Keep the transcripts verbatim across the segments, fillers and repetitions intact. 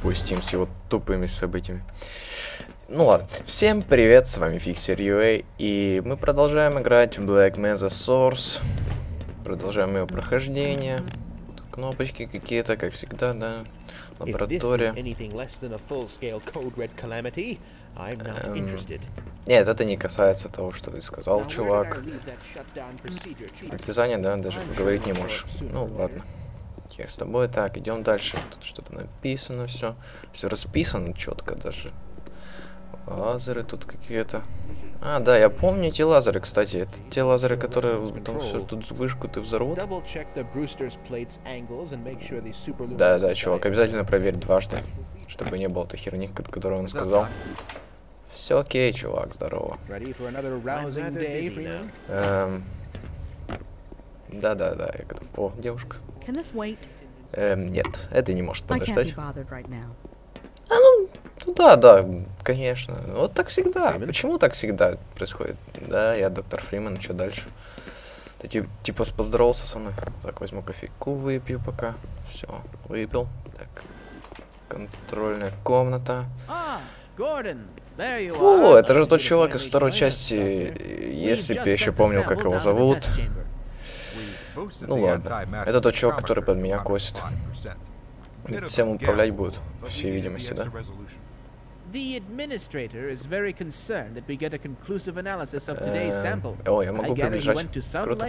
тупой Steam с его тупыми событиями. Ну ладно, всем привет, с вами Fixer.ua, и мы продолжаем играть в Black Mesa Source. Продолжаем его прохождение. Тут кнопочки какие-то, как всегда, да. Лаборатория. Эм... Нет, это не касается того, что ты сказал, чувак. Ты занят, да? Даже поговорить не можешь. Ну ладно. Хер с тобой. Так, идем дальше. Тут что-то написано, все. Все расписано четко даже. Лазеры тут какие-то. А, да, я помню эти лазеры, кстати. Это те лазеры, которые потом все тут вышку ты взорвут. Да, да, чувак, обязательно проверь дважды, чтобы не было той херни, которую он сказал. Все окей, чувак, здорово. Эм... Да, да, да, я готов. О, девушка. Эм, нет, это не может подождать. А, ну, да, да, конечно. Вот так всегда. Почему так всегда происходит? Да, я доктор Фриман, что дальше? Ты тип, типа поздоровался со мной. Так, возьму кофейку, выпью пока. Все, выпил. Так, контрольная комната. О, это же тот чувак из второй части, если бы я еще помнил, как его зовут. Ну ладно, это тот чувак, который под меня косит. Всем управлять будет, по всей видимости, да? О, я могу приближать. Круто.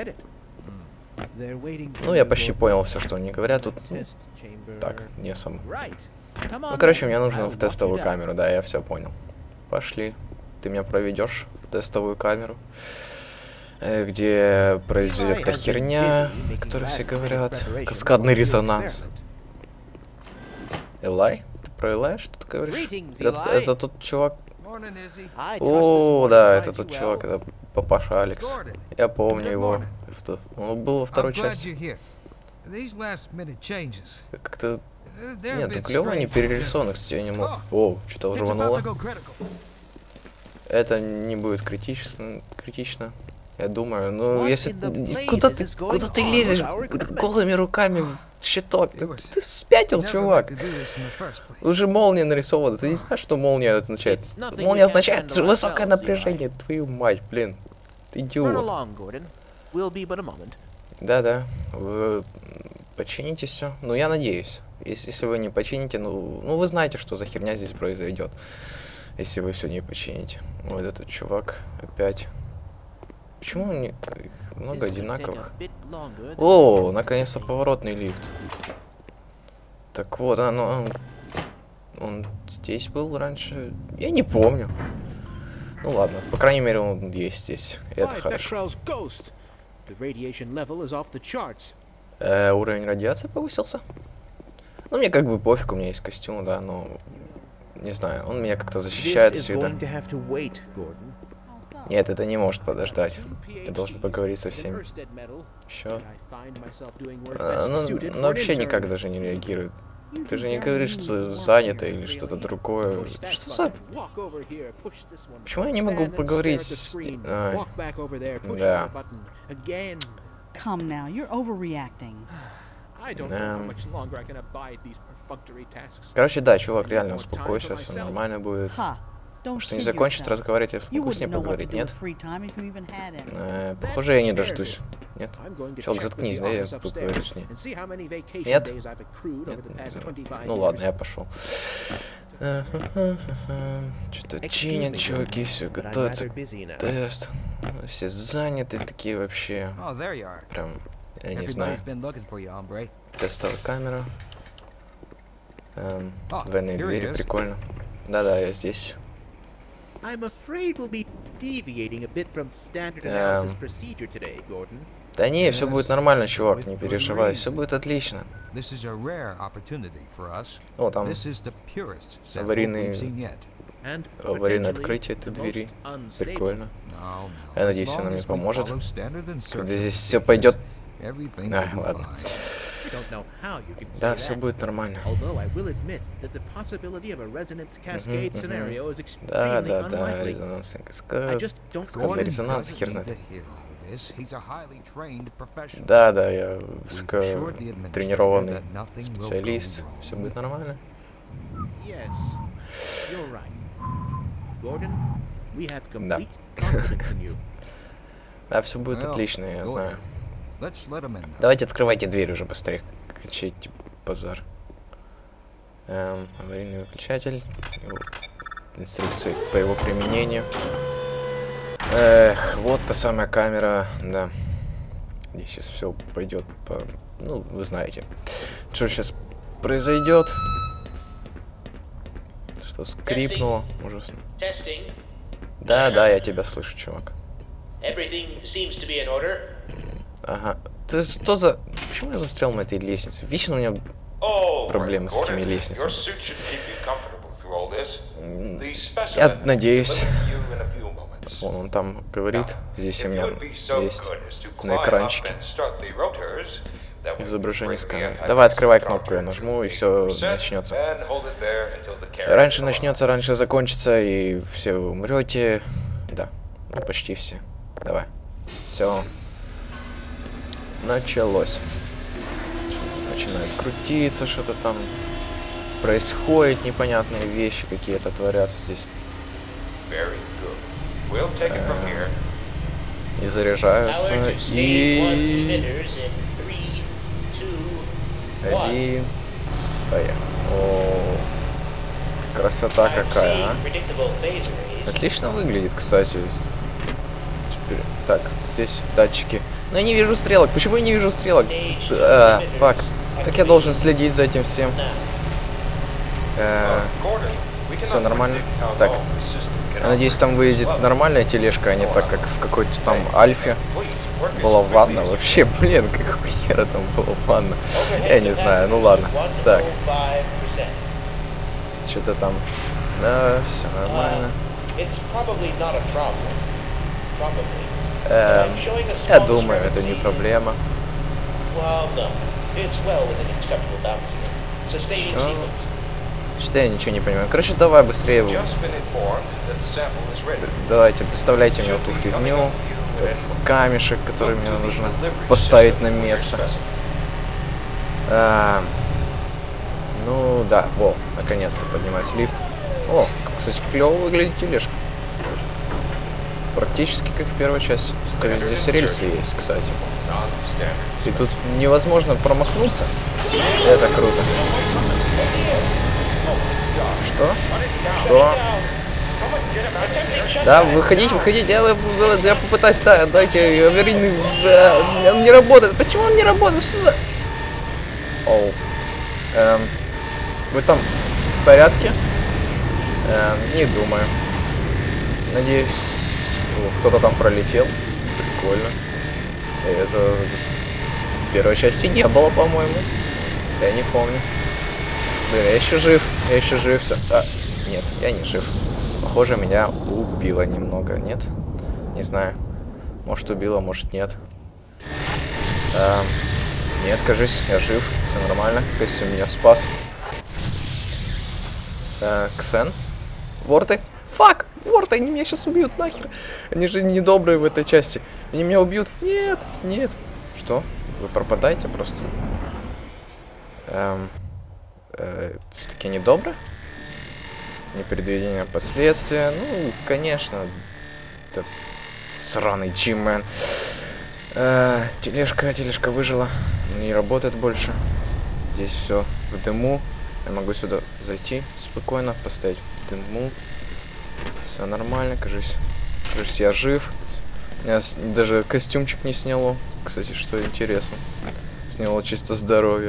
Ну, я почти понял все, что они говорят тут. Так, не сам. Ну, короче, мне нужно в тестовую камеру, да, я все понял. Пошли. Ты меня проведешь в тестовую камеру, где произойдет та херня, о которой все говорят. Каскадный резонанс. Элай? Ты про Элай что-то говоришь? Это, это тот чувак. О, да, это тот чувак, это папаша Алекс. Я помню его. Он был во второй части. Как-то... Нет, ну клево они перерисованы, кстати, я не мог. О, что-то уже рвануло. Это не будет критично, критично. Я думаю, ну если... Куда ты, куда ты лезешь голыми руками в щиток? Ты, ты спятил, чувак. Уже молния нарисована. Ты не знаешь, что молния это означает? Молния означает высокое напряжение. Твою мать, блин. Ты идиот. Да-да. Вы почините все. Ну, я надеюсь. Если, если вы не почините, ну, ну, вы знаете, что за херня здесь произойдет. Если вы все не почините. Вот этот чувак опять... Почему не... их много одинаковых? О, наконец-то поворотный лифт. Так вот, оно... Он, он здесь был раньше? Я не помню. Ну ладно, по крайней мере он есть здесь. И это хорошо. Э, уровень радиации повысился? Ну, мне как бы пофиг, у меня есть костюм, да, но... Не знаю, он меня как-то защищает всегда. Нет, это не может подождать. Я должен поговорить со всеми. Еще? А, ну, ну, вообще никак даже не реагирует. Ты же не говоришь, что занято или что-то другое. Что за... Почему я не могу поговорить с... А, да. Эм... Короче, да, чувак, реально успокойся, все нормально будет. Что не закончит разговаривать, я могу с ней поговорить, нет? Э, похоже, я не дождусь. Нет? Чувак, заткнись, да, я поговорю с ней. Нет? Нет? Ну ладно, я пошел. Что-то чинят, чуваки, все готовятся к тест. Все заняты такие вообще. Прям, я не знаю. Тестовая камера. Эм, двойные двери, прикольно. Да-да, я здесь. Эм... Да не, все будет нормально, чувак, не переживай, все будет отлично. О, там аварийные... аварийное открытие этой двери. Прикольно. Я надеюсь, она мне поможет. Когда здесь все пойдет... А, ладно. Да, все будет нормально. Да, да, да, резонансный каскад. Каскадный резонанс, хер знает. Да, да, я высокотренированный специалист. Все будет нормально. Yes, you're right. Gordon, we have Да. complete confidence in you. Да, все будет Well, отлично, я Gordon, знаю. Let's let him in. Давайте открывайте дверь уже быстрее. Кричите базар. Эм, аварийный выключатель. Его- Инструкции по его применению. Эх, вот та самая камера, да. Здесь сейчас все пойдет по... Ну, вы знаете, что сейчас произойдет. Что скрипнуло ужасно. Testing. Да, да, я тебя слышу, чувак. Everything seems to be in order. Ага. Ты что за... Почему я застрял на этой лестнице? Вечно у меня Oh, проблемы с этими Gordon, лестницами. your suit should keep you comfortable through all this. The Я specimen надеюсь. will deliver you in a few moments. Вон он там говорит. Здесь у If меня you would be so есть good as to на climb up экранчике and start the rotors, that would изображение bring с the камеры. anti-matter Давай, открывай кнопку, я charge нажму, и to все eighty percent, начнется. and hold it there until the carrier Раньше is начнется, раньше закончится, и все вы умрете. Да, ну почти все. Давай. Все. Началось. Начинает крутиться, что-то там происходит, непонятные вещи какие-то творятся здесь. Very good. We'll take it from here. И заряжаются, Power to stage one и... emitters in three, two, one. Один. Поехали. О, красота I'm какая, seeing а. predictable phase arrays. Отлично выглядит, кстати. С- Теперь... Так, здесь датчики. Но я не вижу стрелок. Почему я не вижу стрелок? Stage Т- А, emitters фак. Как я должен следить за этим всем? now. Э, Gordon, we всё cannot нормально? predict how Так. long the system can Я надеюсь, там выйдет operate. нормальная тележка, а не так, как в какой-то там альфе. Please, work as Была quickly ванна. as you Вообще, блин, какого хера там была ванна? Я не знаю, ну ладно. Так, что-то там. Да, все нормально. It's probably not a problem. Probably. Эм, I'm showing a я small думаю, это не discrepancy. проблема. Well, no. It's well within acceptable bounds here. Sustaining Sure. sequence. Что я ничего не понимаю. Короче, давай быстрее. Just been informed that the sample is ready. Давайте, доставляйте мне вот эту фигню. Этот камешек, который мне нужно поставить на место. А, ну да, во, наконец-то поднимается лифт. О, кстати, клево выглядит тележка. Практически как в первой части. Только здесь рельсы есть, кстати. Non-standard. И тут невозможно промахнуться. Это круто. Что? Что? Да, выходить, выходить. Я, я попытаюсь, да, дайте аварийный. Да, он не работает. Почему он не работает? Что за... Оу. Эм, вы там в порядке? Эм, не думаю. Надеюсь, кто-то там пролетел. Прикольно. И это в первой части не было, по-моему. Я не помню. Блин, я еще жив. Я еще жив. Все. А, нет, я не жив. Похоже, меня убило немного. Нет? Не знаю. Может, убило, может, нет. А, нет, кажись, я жив. Все нормально. Костюм меня спас. А, Ксен? Ворты? Фак! Ворты, они меня сейчас убьют нахер. Они же недобрые в этой части. Они меня убьют. Нет, нет. Что? Вы пропадаете просто? Эм, э, все-таки недобрые? Непредвидение последствия. Ну, конечно. Это сраный G-Man. Э, тележка, тележка выжила. Не работает больше. Здесь все в дыму. Я могу сюда зайти спокойно, поставить в дыму. Все нормально, кажется. Кажется, я жив. Я с- даже костюмчик не сняло. Кстати, что интересно. Сняло чисто здоровье.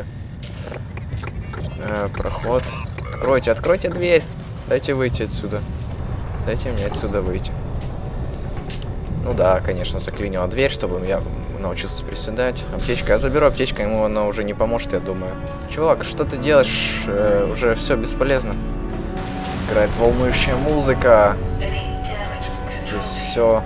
Э, проход. Откройте, откройте дверь. Дайте выйти отсюда. Дайте мне отсюда выйти. Ну да, конечно, заклинила дверь, чтобы я научился приседать. Аптечка. Я заберу аптечку, ему она уже не поможет, я думаю. Чувак, что ты делаешь? Э, уже все бесполезно. Играет волнующая музыка. Здесь все.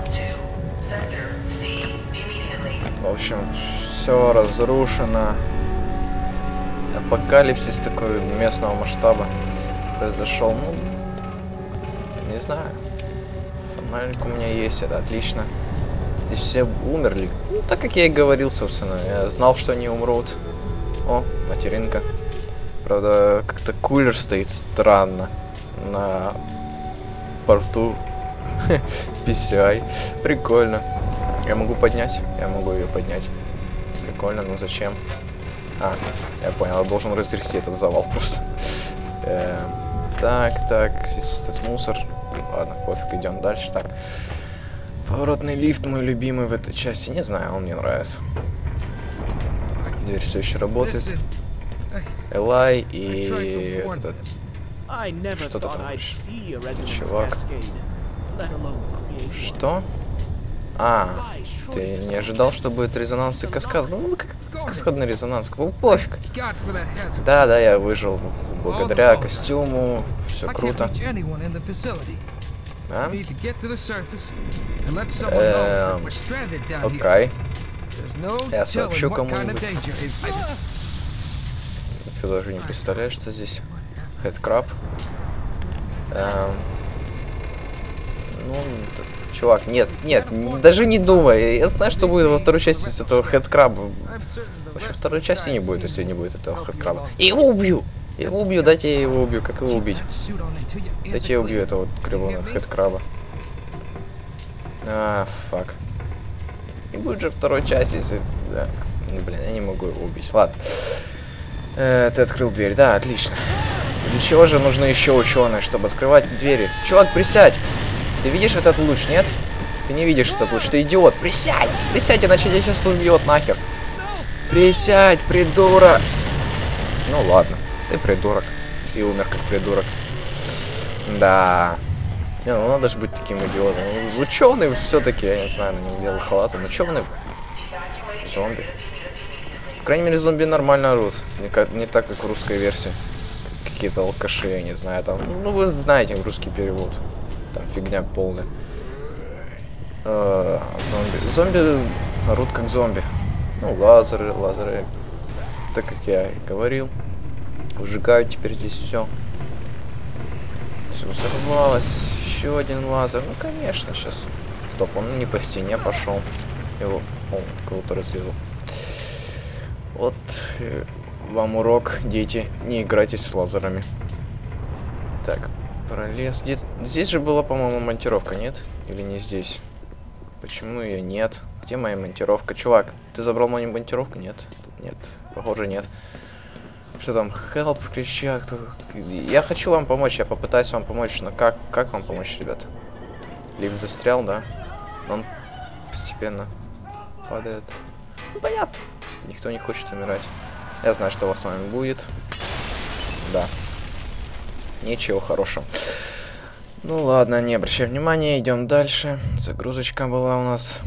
В общем, все разрушено. Апокалипсис такой местного масштаба произошел. Ну, не знаю. Фонарик у меня есть, это отлично. Здесь все умерли. Ну, так как я и говорил, собственно. Я знал, что они умрут. О, материнка. Правда, как-то кулер стоит странно на порту пи си ай. Прикольно. Я могу поднять? Я могу ее поднять. Прикольно, но зачем? А, я понял, я должен разгрести этот завал просто. Э, так, так, здесь этот мусор. Ладно, пофиг, идем дальше. Так. Поворотный лифт, мой любимый в этой части. Не знаю, он мне нравится. Дверь все еще работает. Элай и этот, что ты там хочешь? Чувак. Что? А, ты не ожидал, что будет резонансный каскад? Ну, как каскадный резонанс, ну, пофиг. Да, да, я выжил благодаря костюму, все круто. А? Эм, окей. Я сообщу кому-нибудь. Ты даже не представляешь, что здесь хэдкраб. Эм, ну, чувак, нет, нет, даже не думай. Я знаю, что будет во второй части с этого хэдкраба. Вообще, второй части не будет, если не будет этого хэдкраба. И его убью! Его убью, дайте я его убью. Как его убить? Дайте я убью этого кривого хэдкраба. А, фак. Не будет же второй части, если... Да. Блин, я не могу его убить. Ладно. Э, ты открыл дверь. Да, отлично. Для чего же нужны еще ученые, чтобы открывать двери? Чувак, присядь! Ты видишь этот луч, нет? Ты не видишь этот луч, ты идиот! Присядь! Присядь, иначе тебя сейчас убьет нахер! Присядь, придурок! Ну ладно, ты придурок. И умер как придурок. Да. Не, ну надо же быть таким идиотом. Ученый все-таки, я не знаю, на нем сделал халат. Он ученый. Зомби. По крайней мере, зомби нормально орут. Не, как, не так, как в русской версии. Какие-то алкаши, я не знаю. Там, ну, вы знаете русский перевод. Там фигня полная. А, зомби. Зомби орут как зомби. Ну, лазеры, лазеры. Так как я и говорил. Выжигают теперь здесь все. Все взорвалось. Еще один лазер. Ну, конечно, сейчас. Стоп, он не по стене пошел. Его, о, кого-то разрезал. Вот э, вам урок, дети. Не играйте с лазерами. Так, пролез. Где здесь же была, по-моему, монтировка, нет? Или не здесь? Почему ее нет? Где моя монтировка? Чувак, ты забрал мою монтировку? Нет. Нет, похоже, нет. Что там? Help кричат. Я хочу вам помочь, я попытаюсь вам помочь, но как, как вам помочь, ребята? Лифт застрял, да? Он постепенно падает. Ну, понятно. Никто не хочет умирать. Я знаю, что у вас с вами будет. Да. Ничего хорошего. Ну ладно, не обращай внимания, идем дальше. Загрузочка была у нас.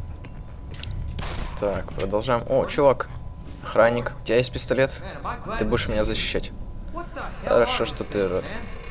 Так, продолжаем. О, чувак. Охранник, у тебя есть пистолет? Ты будешь меня защищать. Хорошо, что ты рад.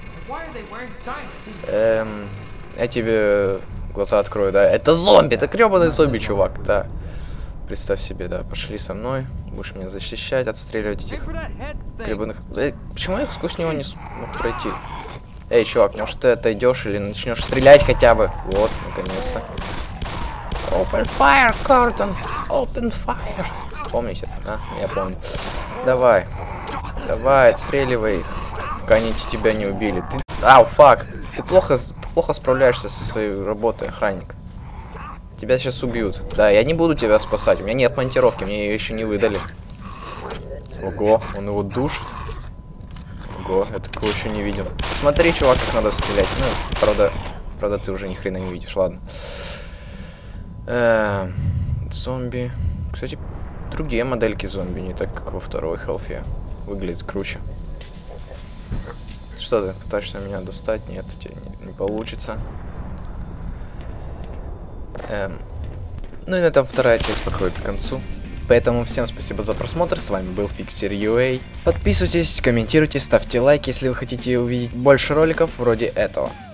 Эм, я тебе глаза открою, да? Это зомби, это гребаный зомби, чувак, да. Представь себе, да, пошли со мной. Будешь меня защищать, отстреливать этих гребаных... Э, почему я сквозь него не смог пройти? Эй, чувак, может ты отойдешь или начнешь стрелять хотя бы? Вот, наконец-то. Open fire, Curtain! Open fire! Помните? А, я помню. Давай. Давай, отстреливай их, пока они тебя не убили. Ты... Ау, фак! Ты плохо, плохо справляешься со своей работой, охранник. Тебя сейчас убьют. Да, я не буду тебя спасать. У меня нет монтировки, мне ее еще не выдали. Ого, он его душит. Ого, я такого еще не видел. Смотри, чувак, как надо стрелять. Ну, правда, правда, ты уже ни хрена не видишь, ладно. Эээ, зомби. Кстати, другие модельки зомби, не так, как во второй Хелфе. Выглядит круче. Что ты пытаешься меня достать? Нет, у тебя не, не получится. Эм. Ну и на этом вторая часть подходит к концу. Поэтому всем спасибо за просмотр. С вами был Fixer ю эй. Подписывайтесь, комментируйте, ставьте лайк, если вы хотите увидеть больше роликов вроде этого.